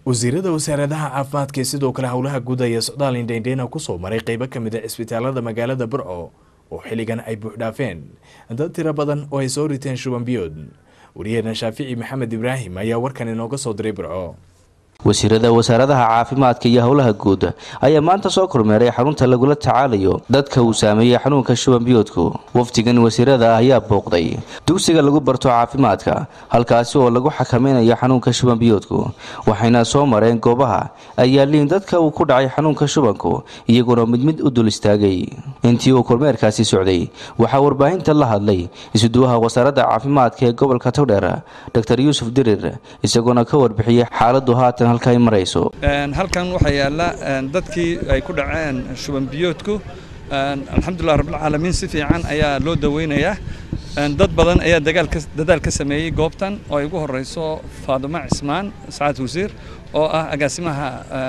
wasiirada wasaaradaha caafimaadka sidoo kale howlaha guud ee socdaal indheindheena ku soo maray qaybo ka mid ah isbitaalada magaalada Burco oo xilligan ay buuxdhaafeen dad tiro badan oo ay soo riteen shuban biyood. Wariyaha Shaafici Maxamed Ibraahim ayaa warkan inooga soo diray Burco. wasiirada wasaaradaha caafimaadka iyo howlaha guud ayaa maanta soo kormeeray xarunta lagula tacaalayo dadka uu saameeyay xanuunka shuban biyoodku. wafdigan wasiirada ayaa booqday dugsiga lagu barto caafimaadka halkaasi oo lagu xakameynayo xanuunka shuban biyoodku, waxayna soo mareen goobaha ay yaaleen dadka uu ku dhacay xanuunka shubanku iyaguna mid u dul istaagay. intii uu kormeerkaasi socday waxaa warbaahinta la hadlay isuduwaha wasaaradda caafimaadka ee gobolka Togdheer Dr. Yuusuf Dirir isaguna ka warbixiyay xaaladdu haatan halka ay marayso. halkan waxa yaala dadkii ay ku dhaceen shuban biyoodku alxamdulillah rabbil caalamiin si fiican ayaa loo daweynayaa. dad badan ayaa dadaal ka sameeyay goobtan oo ay ugu horeyso Faaduma Cismaan Saad Wasiir oo ah agaasimaha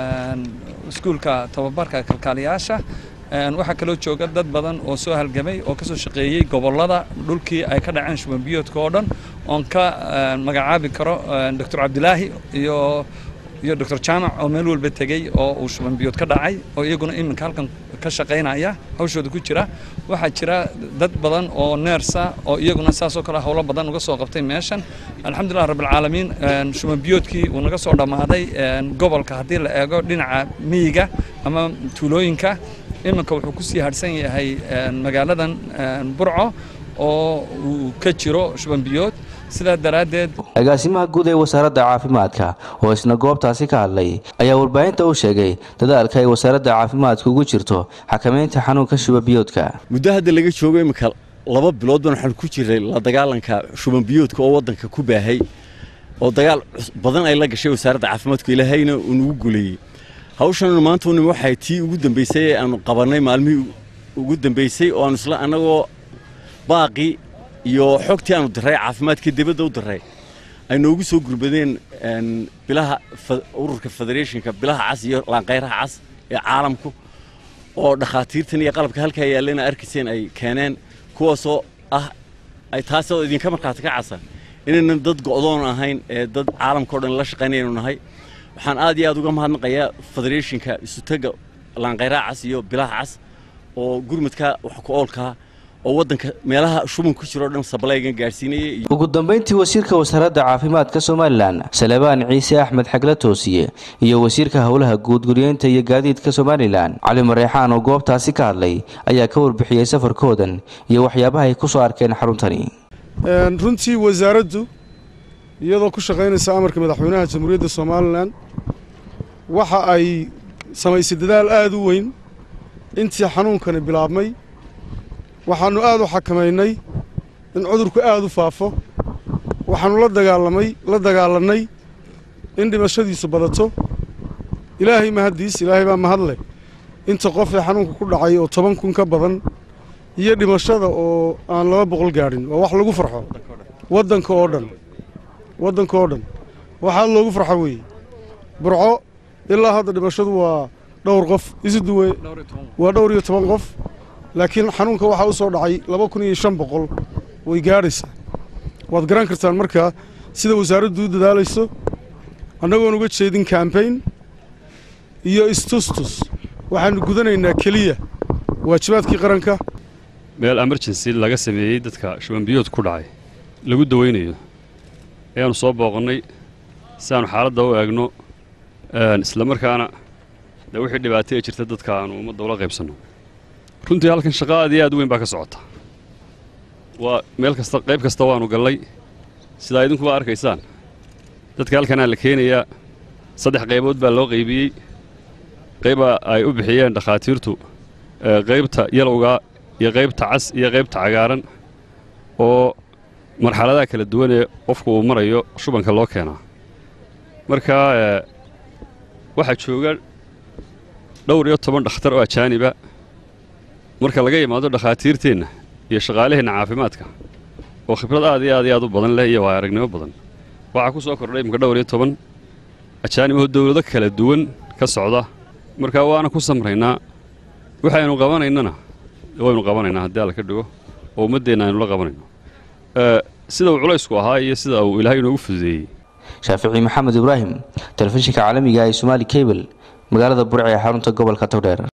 iskuulka tababarka kalkaaliyaasha. waxa kale oo jooga dad badan oo soo halgamay oo ka soo shaqeeyay gobolada dhulkii ay ka dhaceen shuban biyoodka oo dhan oo ka magacaabi karo Dr. Abdullaahi iyo Dr. Jaamac oo meel walba tagay oo uu shuban biyood ka dhacay oo iyaguna iminka halkan ka shaqeynaya hawshooda ku jira. waxa jira dad badan oo neersa oo iyaguna saas oo kale hawlo badan uga soo qabtay meeshan. alxamdulillah rabbil caalamiin shuban biyoodkii uu naga soo dhamaaday gobolka hadii la eego dhinaca miyiga ama tuulooyinka. iminka wuxuu ku sii harsan yahay magaaladan Burco oo uu ka jiro shuban biyood. sida daraadeed agaasimaha guud ee wasaaradda caafimaadka oo isna goobtaasi ka hadlay ayaa warbaahinta u sheegay dadaalka ay wasaaradda caafimaadku ugu jirto xakameynta xanuunka shuban biyoodka. muddo hadda laga joogo imika 2 bilood baan waxaan ku jiray la dagaalanka shuban biyoodka oo wadanka ku baahay oo dagaal badan ay la gashay wasaaradda caafimaadku ilaahayna uu ugu guuleeyay. hawshan maanta waxay tii ugu dambeysay aan qabanay maalmihii ugu dambeysay oo aan isla anagoo baaqi iyo xogtii aanu diray caafimaadka dibadda u diray ay noogu soo gurbadeen bilaha ururka federationka bilaha cas iyo laanqeyraha cas ee caalamku oo dhakhaatiirtan iyo qalabka halka yaalana arkiseen ay keeneen kuwaasoo ah ay taasoo idinka markaad ka casan inaan dad go'doon ahayn ee dad caalamka oo dhan la shaqeynayno nahay. waxaan aad iyo aad uga mahadnaqayaa federationka isu taga laanqeyraha cas iyo bilaha cas oo gurmadka wax ku oolka oo wadanka meelaha shuban ku jiro dhan sablaygan gaarsiinayay. ugu dambeyntii wasiirka wasaaradda caafimaadka Soomaaliland Salebaan Ciise Axmed Xagla Toosiye iyo wasiirka howlaha guud guriyeynta iyo gaadiidka Soomaaliland Cali Mareexaan oo goobtaasi ka hadlay ayaa ka warbixiyay safarkoodan iyo waxyaabaha ay ku soo arkeen xaruntani. runtii wasaaraddu iyadoo ku shaqeynaysa amarka madaxweynaha Jamhuuriyadda Soomaaliland waxa ay samaysay dadaal aad u weyn intii xanuunkani bilaabmay. waxaanu aad u xakameynay in cudurku aad u faafo. waxaanu la dagaalanay in dhimashadiisu badato. ilaahay mahadiis ilaahay baa mahadle inta qof ee xanuunka ku dhacay oo 10,000 ka badan iyo dhimashada oo aan 200 gaadhin waa wax lagu farxo wadanka oo dhan waxaa loogu farxo weey. Burco ilaa hadda dhimashadu waa dhowr qof isuduwe waa 12 qof laakiin xanuunka waxa uu soo dhacay 2500 way gaaraysaa. waad garan kartaan markaa sida wasaaraddu u dadaalayso annagoon uga jeedin campaign iyo istustus waxaanu gudanaynaa kaliya waajibaadkii qaranka. meel emergency laga sameeyay dadka shuban biyood ku dhacay lagu daweynayo ayaanu soo booqannay si aanu xaaladda u eegno isla markaana wixii dhibaato jirta dadka aanu ummadda ula qaybsanno. runtii halkan shaqo aad iyo aad weyn baa ka socota. waa meel kasta qayb kasta waanu gallay sida idinku waa arkaysaan. dadka halkanaa la keenayaa 3 qaybood baa loo qaybiyey. qayba ay u bixiyeen dhakhaatiirtu qaybta yalowga iyo qaybta cas iyo qaybta cagaaran oo marxaladaha kala duwan ee qofku uu marayo shubanka loo keenaa. marka waxaa jooga dhowr iyo 10 dhakhtar oo ajaaniba. marka laga yimaado dhakhaatiirteenna iyo shaqaalaheena caafimaadka oo khibrad aad iyo aad u badan leh iyo aragnimo badan waxa ku soo kordhay imka dhowr iyo 10 ajaanib oo dawlado kala duwan ka socda. marka waana ku samreynaa waxaynu qabanaynana waynu qabanaynaa haddii alla ka dhigo oo ummadeenna aynu la qabanayno sida uu culaysku ahaa iyo sida uu Ilaahay inoogu fududeeyay shaafici maxamed ibraahim telefishinka caalamiga ee Somali Cable magaalada Burco ee xarunta gobolka Togdheer.